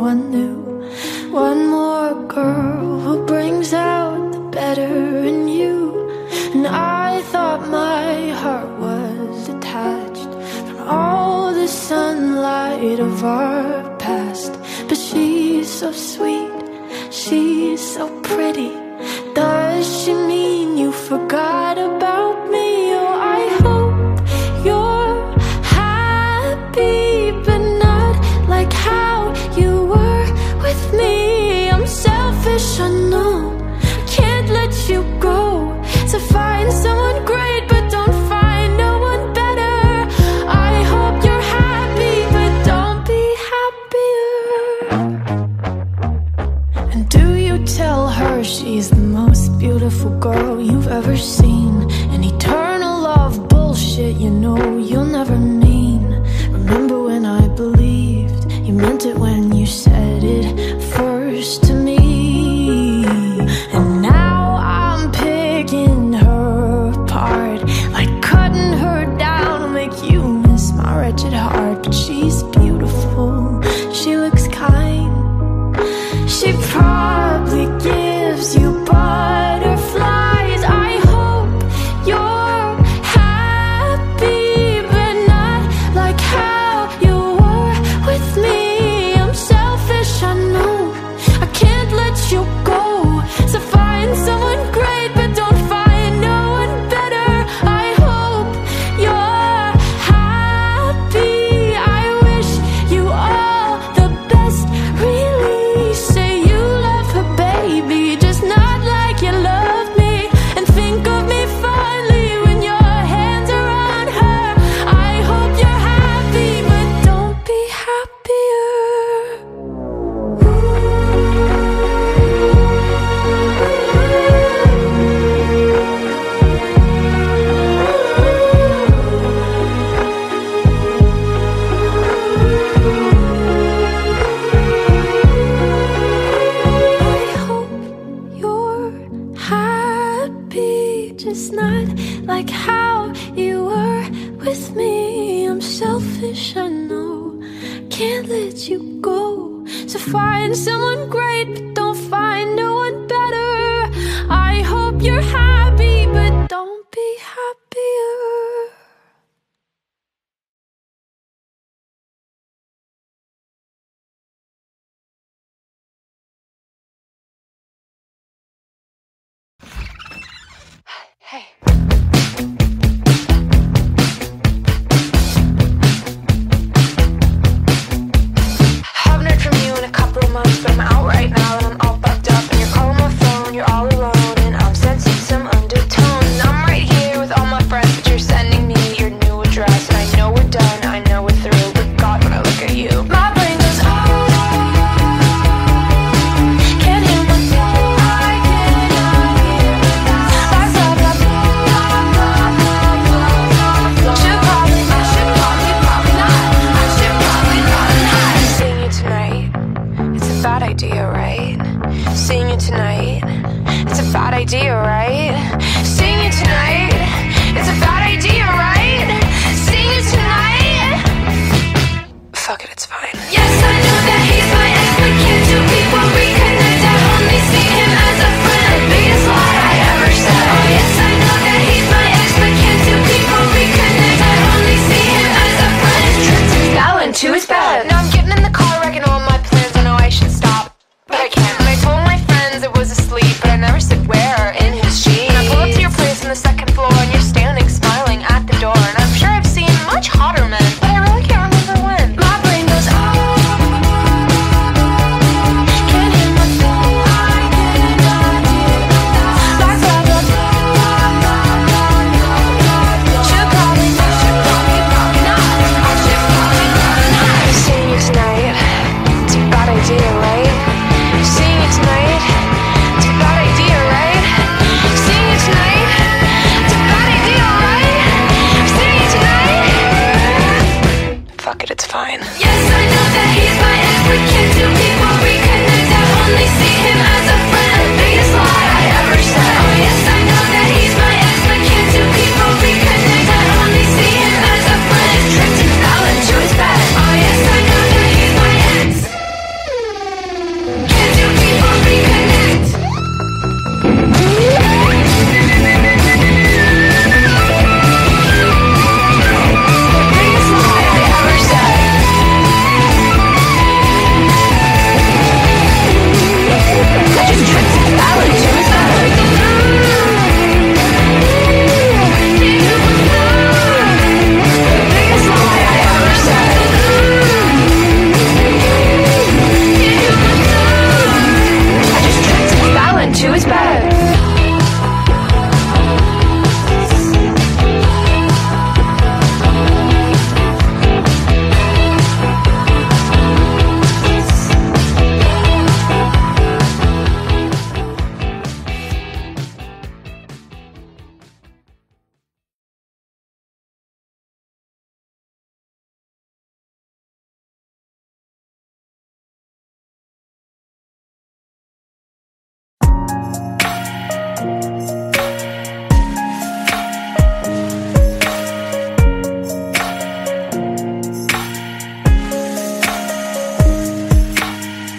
one new. One more girl who brings out the better in you. And I thought my heart was detached from all the sunlight of our past. But she's so sweet, she's so pretty. Does she mean you forgot about me? Oh, I hope you're happy, but not like how you were with me. I'm selfish, I know, I can't let you go. So find someone great, but don't find no one better. I hope you're happy, but don't be happier. And do you tell her she's the most beautiful girl you've ever seen? An eternal love bullshit, you know you'll never mean. Remember when I believed you meant it when you said it first to me? And now I'm picking her apart, like cutting her down to make you miss my wretched heart. But she's beautiful, she looks kind, she probably gives you butterflies. I hope you're happy, but not like how you were with me. I'm selfish, I know, I can't let you go. So find someone great, but don't find no one better. I hope you're happy, I wish you all the best. Really say you love her, baby, just not like you loved me. And think of me fondly when your hands are on her. I hope you're happy, but don't be happier. I hope you're happy, just not like how you were with me. I'm selfish, I know, can't let you go. So find someone great, but don't find no one better. I hope you're happy, but don't be happier. Hey. Haven't heard from you in a couple of months, but I'm out right now and I'm all bugged up. And you're calling my phone, you're all alone, and I'm sensing some undertone. And I'm right here with all my friends, but you're sending me your new address. And I know we're done, I know we're through, but God, when I look at you, my brain goes, oh, can't hear myself, I cannot hear myself. Blah, blah, blah, blah, blah, blah, blah. Should probably not. I should probably not. Seeing you tonight, it's a bad idea, right? Seeing you tonight, it's a bad idea, right? Seeing you tonight, it's a bad idea, right? Seeing you tonight, fuck it, it's fine. Yes, I know that he's my ex, but can't two people reconnect? I only see him as a friend. Biggest lie I ever said. Oh yes, I know that he's my ex, but can't two people reconnect? I only see him as a friend. Tripped and fell into his bed. Now I'm getting in the car, wrecking all my plans. I know I should stop, but I can't. And I told my friends it was asleep, but I never said where or in whose sheet. And I pull up to your place on the second floor, and you're standing smiling at the door. And I'm sure I've seen much hotter men, but I really can't remember when. My brain goes,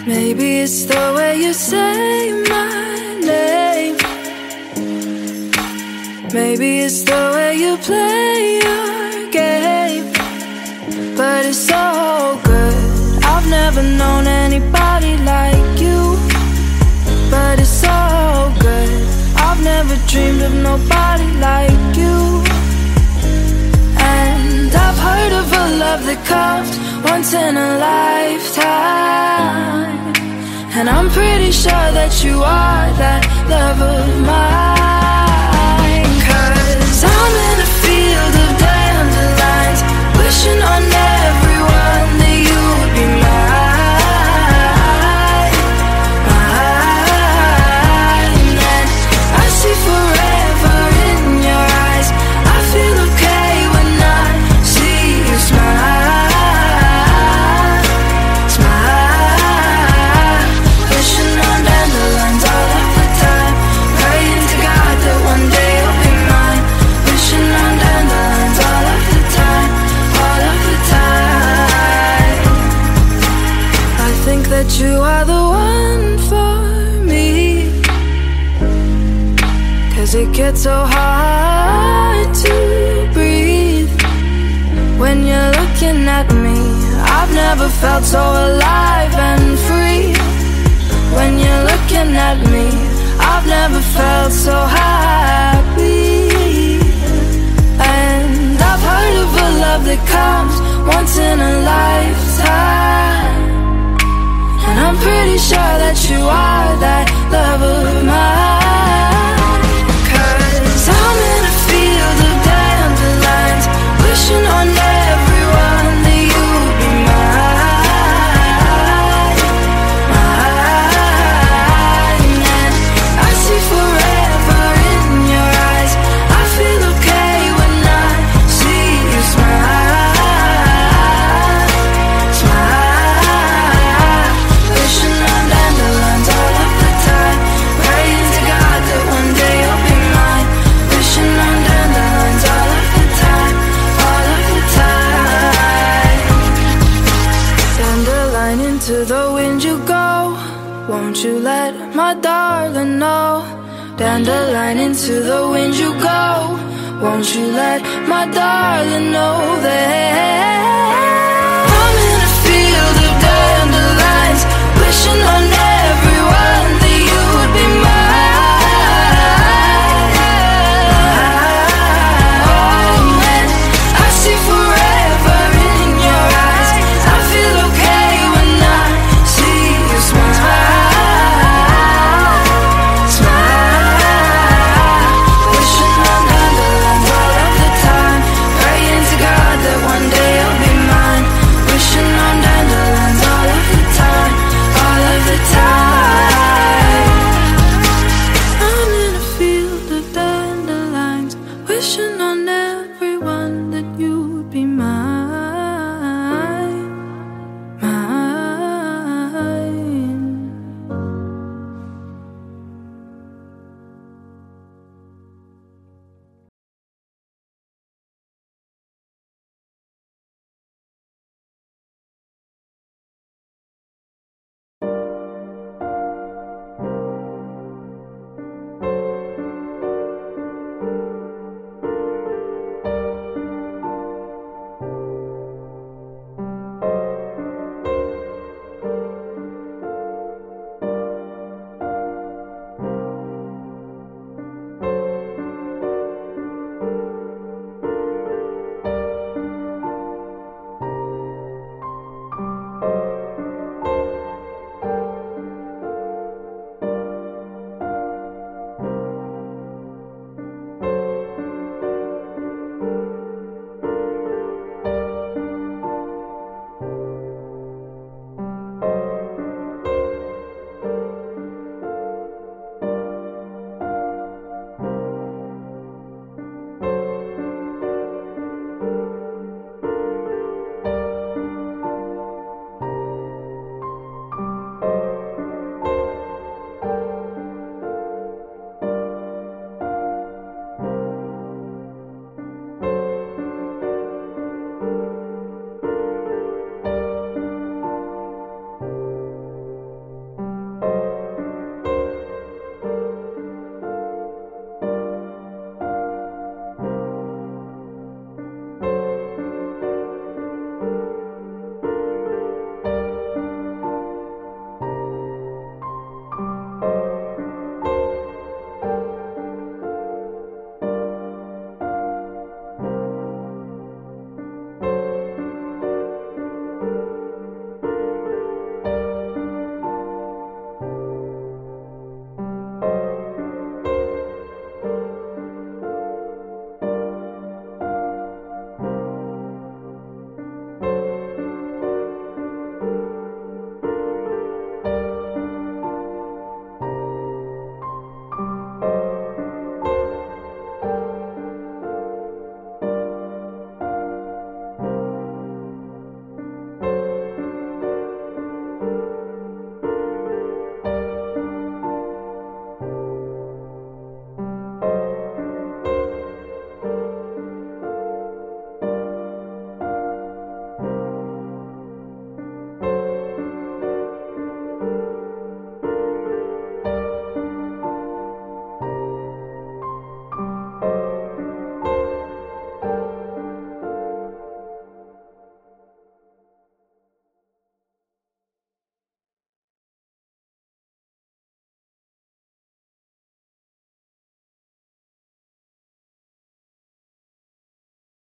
Maybe it's the way you say my name. Maybe it's the way you play your game. But it's so good. I've never known anybody like you. But it's so good. I've never dreamed of nobody like you. And I've heard of a love that comes once in a lifetime. And I'm pretty sure that you are that love of mine. 'Cause I'm in a field of dandelions, wishing on everyone that you would be mine, mine. And I see forever in your eyes. I feel okay when I see you smile, smile. Wishing on dandelions all of the time, praying to God that one day you'll be mine. Wishing on dandelions all of the time, all of the time. I think that you are the one for me, 'cause it gets so hard to breathe when you're looking at me. I've never felt so alive and free. When you're looking at me, I've never felt so happy. And I've heard of a love that comes once in a lifetime. And I'm pretty sure that you are that love of mine. 'Cause I'm in a field of dandelions, wishing on everyone that you would be mine, mine. And I see forever in your eyes. I feel okay when I see you smile, smile. Wishing on dandelions all of the time, praying to God that one day you'll be mine. Wishing on dandelions all of the time, all of the time. Dandelion, into the wind you go. Won't you let my darling know? Dandelion, into the wind you go. Won't you let my darling know that